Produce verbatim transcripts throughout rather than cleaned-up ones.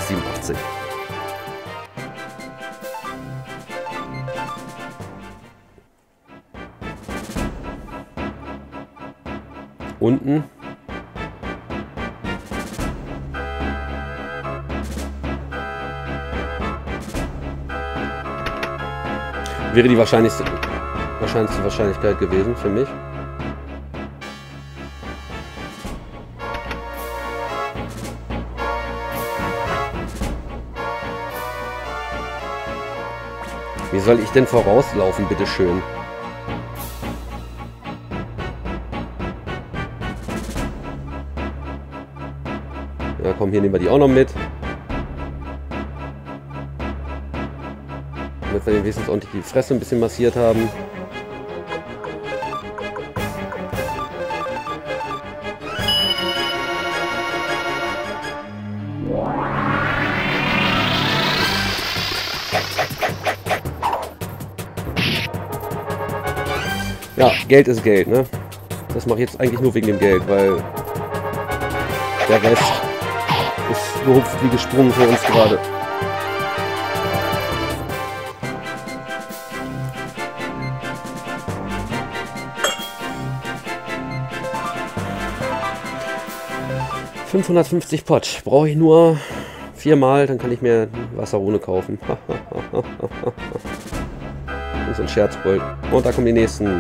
siebenundachtzig. Unten. Wäre die wahrscheinlichste, wahrscheinlichste Wahrscheinlichkeit gewesen für mich. Wie soll ich denn vorauslaufen, bitteschön? Ja, komm, hier nehmen wir die auch noch mit. Damit wir den wenigstens ordentlich die Fresse ein bisschen massiert haben. Ja, Geld ist Geld, ne? Das mache ich jetzt eigentlich nur wegen dem Geld, weil der Rest ist gehupft wie gesprungen für uns gerade. fünfhundertfünfzig Pott. Brauche ich nur viermal, dann kann ich mir Wasserrune kaufen. Und so ein Scherzbold. Und da kommen die nächsten.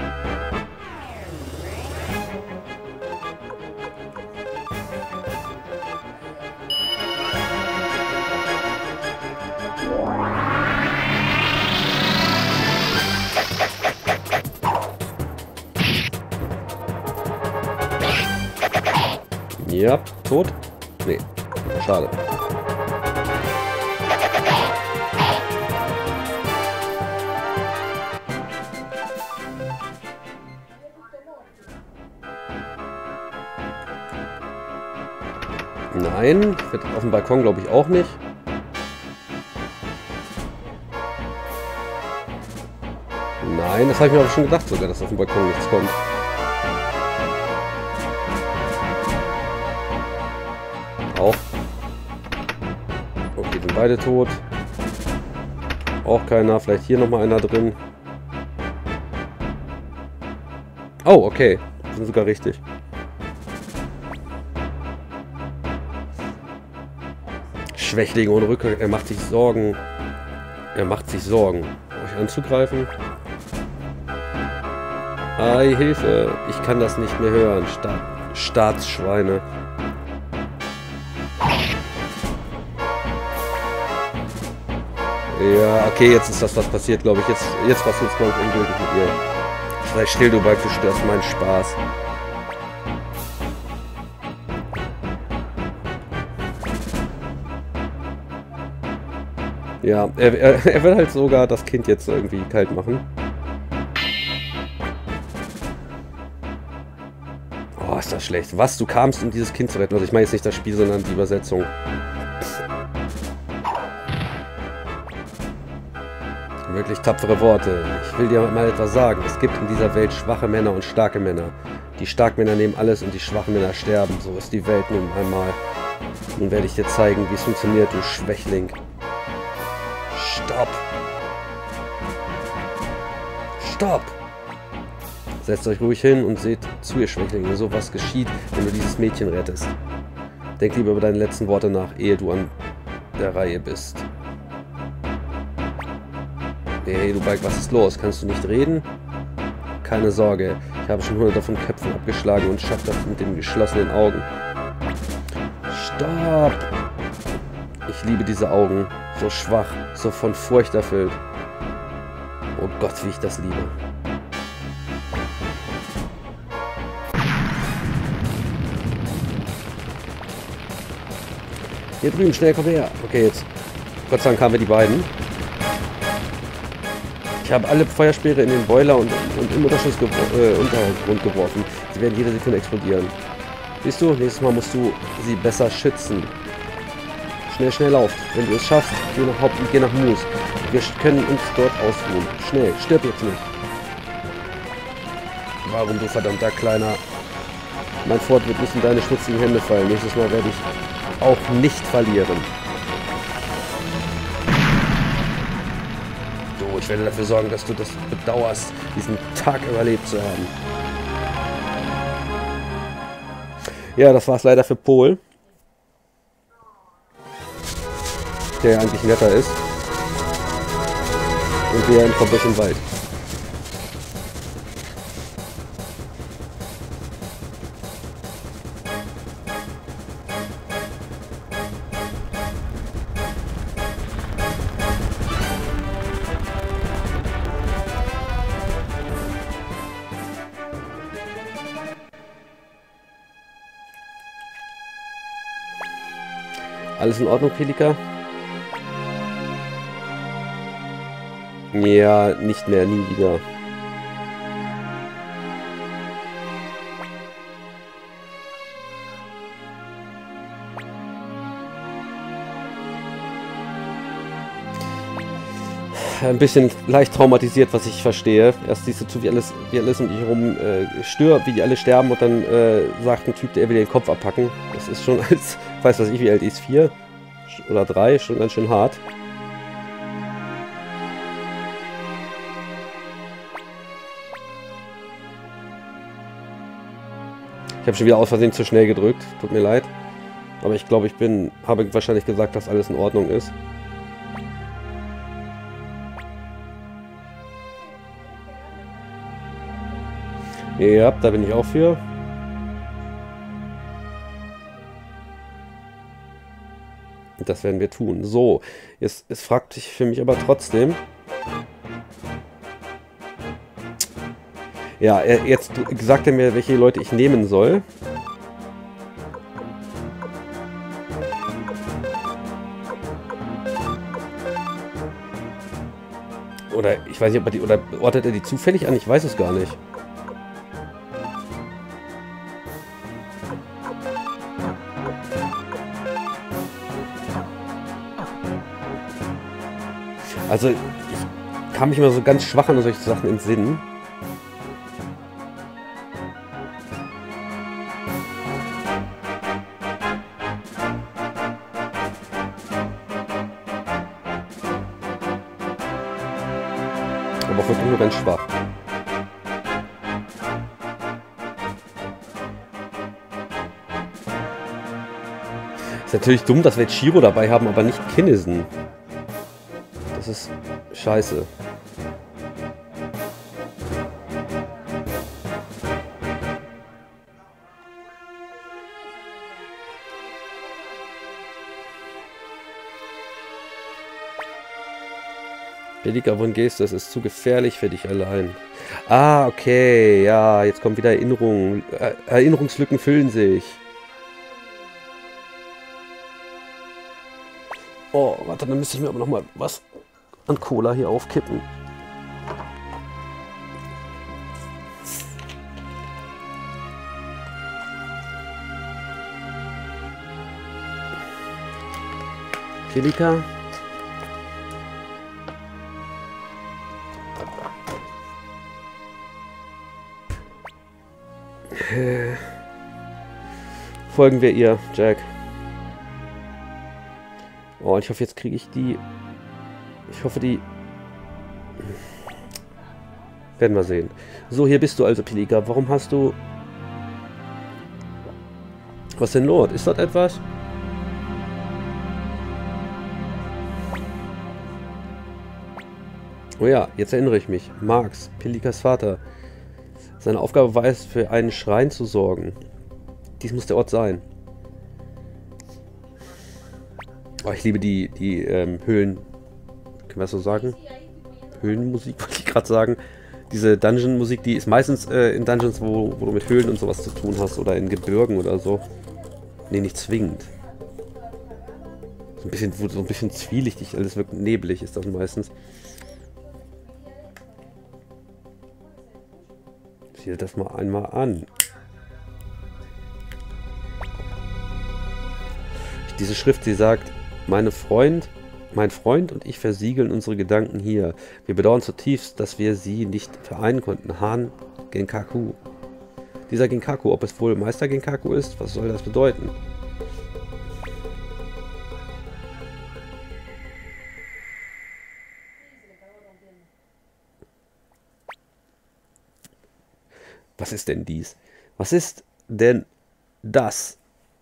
Ja, tot? Nee, schade. Nein, wird auf dem Balkon glaube ich auch nicht. Nein, das habe ich mir aber schon gedacht sogar, dass auf dem Balkon nichts kommt. Auch. Okay, sind beide tot. Auch keiner. Vielleicht hier nochmal einer drin. Oh, okay. Die sind sogar richtig. Schwächling ohne Rückkehr. Er macht sich Sorgen. Er macht sich Sorgen. Euch anzugreifen? Ei, Hilfe. Ich kann das nicht mehr hören. Sta Staatsschweine. Ja, okay, jetzt ist das was passiert, glaube ich. Jetzt, jetzt passiert es, glaube ich, endgültig mit ihr. Sei still, du Balk, du störst meinen Spaß. Ja, er, er, er will halt sogar das Kind jetzt irgendwie kalt machen. Oh, ist das schlecht. Was, du kamst, um dieses Kind zu retten? Also ich meine jetzt nicht das Spiel, sondern die Übersetzung. Wirklich tapfere Worte. Ich will dir mal etwas sagen. Es gibt in dieser Welt schwache Männer und starke Männer. Die Starkmänner nehmen alles und die schwachen Männer sterben. So ist die Welt nun einmal. Nun werde ich dir zeigen, wie es funktioniert, du Schwächling. Stopp! Stopp! Setzt euch ruhig hin und seht zu, ihr Schwächlinge. So was geschieht, wenn du dieses Mädchen rettest. Denk lieber über deine letzten Worte nach, ehe du an der Reihe bist. Hey, du Balk, was ist los? Kannst du nicht reden? Keine Sorge, ich habe schon hunderte von Köpfen abgeschlagen und schaffe das mit den geschlossenen Augen. Stopp! Ich liebe diese Augen. So schwach, so von Furcht erfüllt. Oh Gott, wie ich das liebe. Hier drüben, schnell, komm her. Okay, jetzt. Gott sei Dank haben wir die beiden. Ich habe alle Feuerspeere in den Boiler und, und im Unterschuss ge äh, Untergrund geworfen. Sie werden jede Sekunde explodieren. Siehst du, nächstes Mal musst du sie besser schützen. Schnell, schnell lauft. Wenn du es schaffst, geh nach Haupt und geh nach Moos. Wir können uns dort ausruhen. Schnell, stirb jetzt nicht. Warum, du verdammter Kleiner? Mein Fort wird nicht in deine schmutzigen Hände fallen. Nächstes Mal werde ich auch nicht verlieren. Ich werde dafür sorgen, dass du das bedauerst, diesen Tag überlebt zu haben. Ja, das war es leider für Paul. Der ja eigentlich netter ist. Und wir im kompletten Wald. Alles in Ordnung, Pelika? Ja, nicht mehr, nie wieder. Ein bisschen leicht traumatisiert, was ich verstehe. Erst siehst du zu, wie alles, wie alles um dich herum äh, stirbt, wie die alle sterben und dann äh, sagt ein Typ, der will den Kopf abpacken. Das ist schon als, weiß was ich, wie alt ist, vier oder drei, schon ganz schön hart. Ich habe schon wieder aus Versehen zu schnell gedrückt, tut mir leid. Aber ich glaube, ich bin, habe wahrscheinlich gesagt, dass alles in Ordnung ist. Ja, da bin ich auch für. Das werden wir tun. So, jetzt, jetzt fragt sich für mich aber trotzdem. Ja, er, jetzt sagt er mir, welche Leute ich nehmen soll. Oder ich weiß nicht, ob er die, oder ordnet er die zufällig an? Ich weiß es gar nicht. Also, ich kann mich immer so ganz schwach an solche Sachen entsinnen. Aber auch wirklich nur ganz schwach. Ist natürlich dumm, dass wir jetzt Shiro dabei haben, aber nicht Kinnison. Das ist scheiße. Pelika, wohin gehst du? Das ist zu gefährlich für dich allein. Ah, okay. Ja, jetzt kommt wieder Erinnerung. Äh, Erinnerungslücken füllen sich. Oh, warte, dann müsste ich mir aber noch mal was an Cola hier aufkippen. Pelika. Äh, folgen wir ihr, Jack. Oh, ich hoffe, jetzt kriege ich die... Ich hoffe, die... Werden wir sehen. So, hier bist du also, Pelika. Warum hast du... Was denn, Lord? Ist dort etwas? Oh ja, jetzt erinnere ich mich. Marx, Pelikas Vater. Seine Aufgabe war es, für einen Schrein zu sorgen. Dies muss der Ort sein. Oh, ich liebe die, die ähm, Höhlen... Können wir das so sagen? Höhlenmusik, wollte ich gerade sagen. Diese Dungeon-Musik, die ist meistens äh, in Dungeons, wo, wo du mit Höhlen und sowas zu tun hast. Oder in Gebirgen oder so. Nee, nicht zwingend. So ein bisschen, so ein bisschen zwielichtig, alles wirkt neblig ist das meistens. Sieh dir das mal einmal an. Diese Schrift, sie sagt, meine Freund, mein Freund und ich versiegeln unsere Gedanken hier. Wir bedauern zutiefst, dass wir sie nicht vereinen konnten. Han Genkaku. Dieser Genkaku, ob es wohl Meister Genkaku ist, was soll das bedeuten? Was ist denn dies? Was ist denn das?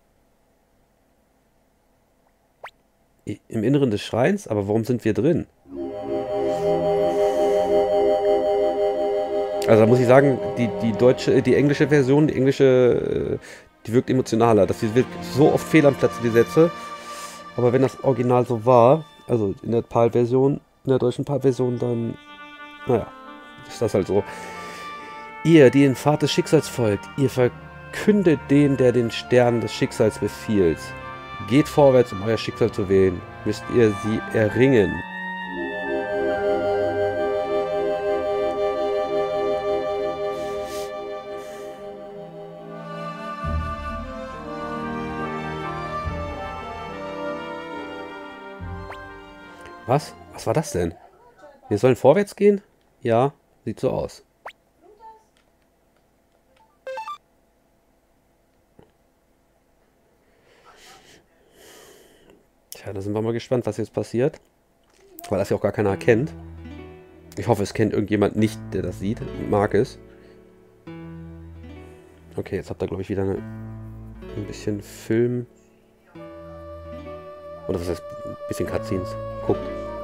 Im Inneren des Schreins? Aber warum sind wir drin? Also da muss ich sagen, die, die deutsche, die englische Version, die englische, die wirkt emotionaler. Das wird so oft fehl am Platz, die Sätze. Aber wenn das Original so war, also in der PAL-Version, in der deutschen PAL-Version, dann, naja, ist das halt so. Ihr, die in Pfad des Schicksals folgt, ihr verkündet den, der den Stern des Schicksals befiehlt. Geht vorwärts, um euer Schicksal zu wählen. Müsst ihr sie erringen. Was? Was war das denn? Wir sollen vorwärts gehen? Ja, sieht so aus. Tja, da sind wir mal gespannt, was jetzt passiert. Weil das ja auch gar keiner kennt. Ich hoffe, es kennt irgendjemand nicht, der das sieht und mag es. Okay, jetzt habt ihr, glaube ich, wieder eine, ein bisschen Film. Oder was heißt, ein bisschen Cutscenes. Guckt.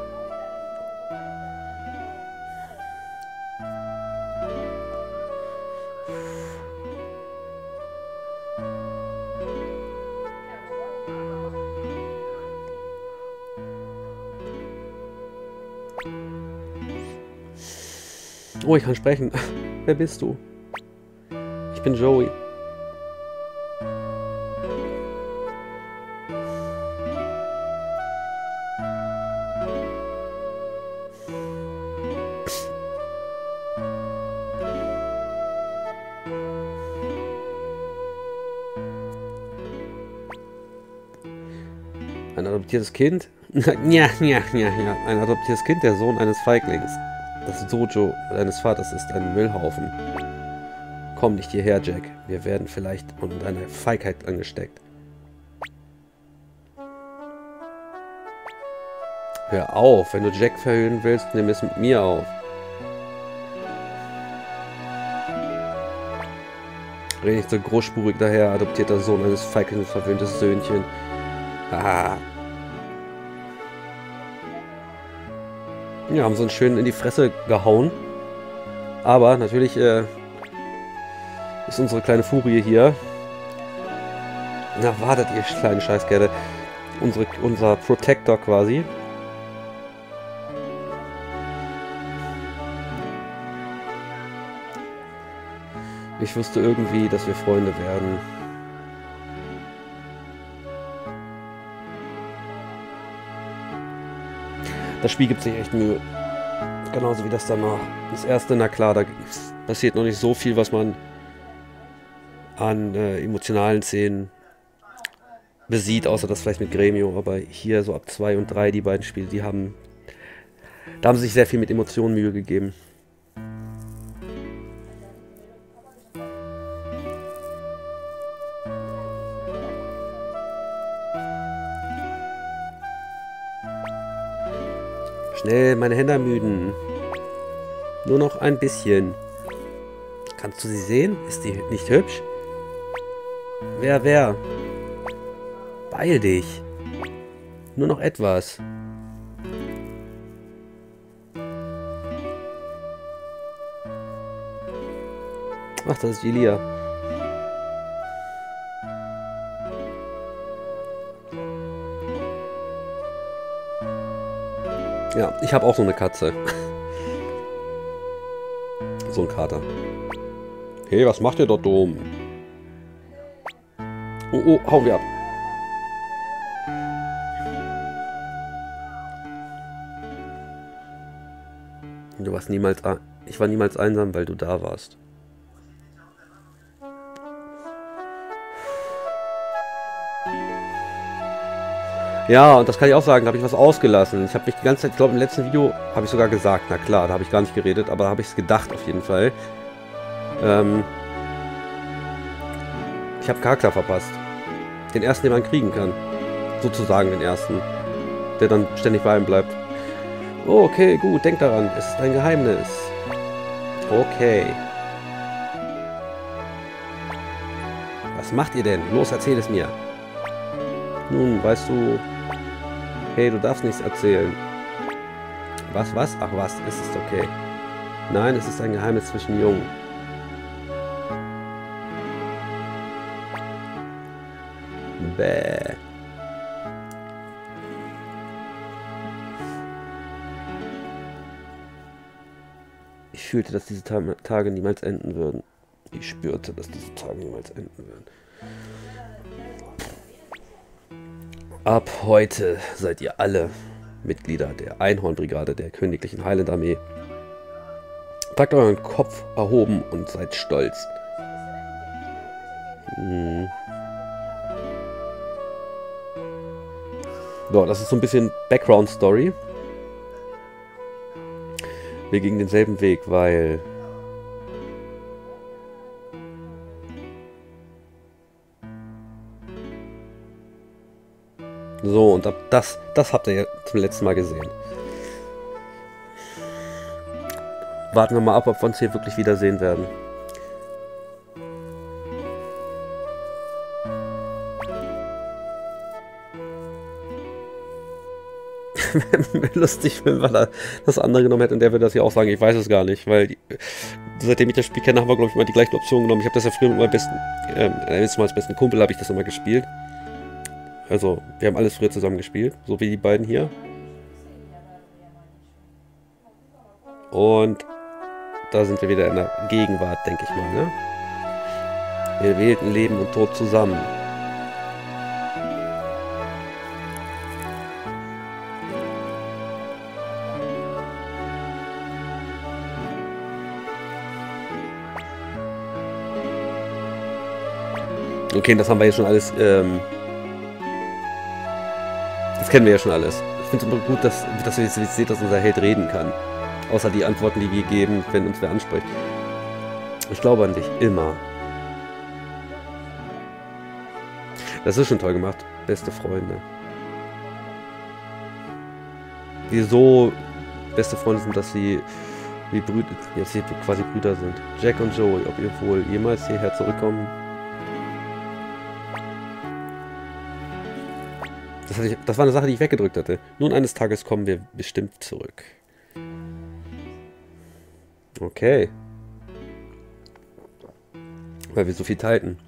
Oh, ich kann sprechen. Wer bist du? Ich bin Joey. Ein adoptiertes Kind? Ja, ja, ja, ja. Ein adoptiertes Kind, der Sohn eines Feiglings. Das Dojo deines Vaters ist ein Müllhaufen. Komm nicht hierher, Jack. Wir werden vielleicht unter deiner Feigheit angesteckt. Hör auf, wenn du Jack verhöhnen willst, nimm es mit mir auf. Red nicht so großspurig daher, adoptierter Sohn eines Feiglings, verwöhntes Söhnchen. Ah. Ja, haben so einen schön in die Fresse gehauen. Aber natürlich äh, ist unsere kleine Furie hier. Na, wartet ihr kleinen Scheißkerle. Unsere, unser Protector quasi. Ich wusste irgendwie, dass wir Freunde werden. Das Spiel gibt sich echt Mühe. Genauso wie das danach. Das erste, na klar, da passiert noch nicht so viel, was man an äh, emotionalen Szenen besieht, außer das vielleicht mit Gremio. Aber hier so ab zwei und drei, die beiden Spiele, die haben... Da haben sie sich sehr viel mit Emotionen Mühe gegeben. Schnell, meine Hände ermüden. Nur noch ein bisschen. Kannst du sie sehen? Ist die nicht hübsch? Wer, wer? Beeil dich. Nur noch etwas. Ach, das ist Julia. Ja, ich habe auch so eine Katze. So ein Kater. Hey, was macht ihr dort oben? Oh, oh, hauen wir ab. Du warst niemals... Ich war niemals einsam, weil du da warst. Ja, und das kann ich auch sagen, da habe ich was ausgelassen. Ich habe mich die ganze Zeit, ich glaube im letzten Video habe ich sogar gesagt, na klar, da habe ich gar nicht geredet, aber da habe ich es gedacht auf jeden Fall. Ähm, ich habe Kakla verpasst. Den ersten, den man kriegen kann. Sozusagen den ersten. Der dann ständig bei einem bleibt. Oh, okay, gut, denk daran, es ist ein Geheimnis. Okay. Was macht ihr denn? Los, erzähl es mir. Nun, weißt du... Hey, du darfst nichts erzählen. Was, was? Ach was, es ist okay. Nein, es ist ein Geheimnis zwischen Jungen. Bäh. Ich fühlte, dass diese Ta Tage niemals enden würden. Ich spürte, dass diese Tage niemals enden würden. Ab heute seid ihr alle Mitglieder der Einhornbrigade der Königlichen Highland-Armee. Tragt euren Kopf erhoben und seid stolz. Hm. So, das ist so ein bisschen Background-Story. Wir gingen denselben Weg, weil... So, und ab das, das habt ihr ja zum letzten Mal gesehen. Warten wir mal ab, ob wir uns hier wirklich wiedersehen werden. Wäre lustig, wenn wir da das andere genommen hätten und der würde das hier auch sagen. Ich weiß es gar nicht, weil die, seitdem ich das Spiel kenne, haben wir, glaube ich, mal die gleiche Option genommen. Ich habe das ja früher mit meinem besten, ähm, jetzt mal als besten Kumpel habe ich das immer gespielt. Also, wir haben alles früher zusammen gespielt, so wie die beiden hier. Und da sind wir wieder in der Gegenwart, denke ich mal, ne? Wir wählten Leben und Tod zusammen. Okay, das haben wir jetzt schon alles, ähm... das kennen wir ja schon alles. Ich finde es immer gut, dass, dass ihr jetzt seht, dass unser Held reden kann. Außer die Antworten, die wir geben, wenn uns wer anspricht. Ich glaube an dich, immer. Das ist schon toll gemacht. Beste Freunde. Die so beste Freunde sind, dass sie wie Brüder, jetzt hier quasi Brüder sind. Jack und Joey, ob ihr wohl jemals hierher zurückkommen? Das, hatte ich, das war eine Sache, die ich weggedrückt hatte. Nun, eines Tages kommen wir bestimmt zurück. Okay. Weil wir so viel teilten.